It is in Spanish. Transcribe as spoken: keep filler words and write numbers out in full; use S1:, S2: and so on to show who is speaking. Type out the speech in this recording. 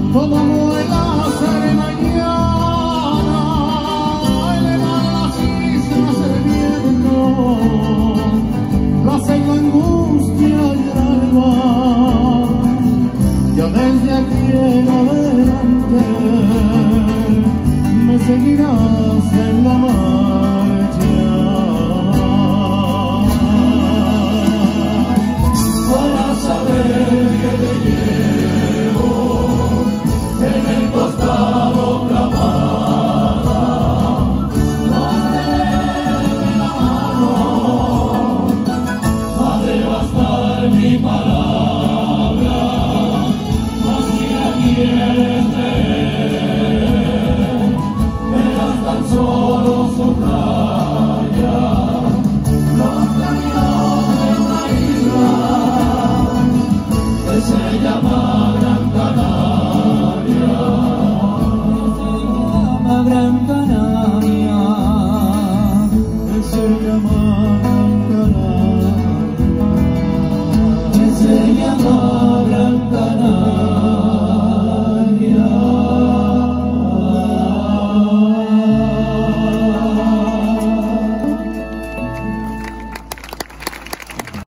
S1: como vuelas de mañana, elevar las islas del viento, la seca angustia y el alba, ya desde aquí en adelante me seguirás en la marcha. Para saber que te llevo en el costado clavada, donde de la mano ha de bastar mi palabra, mas si la quieres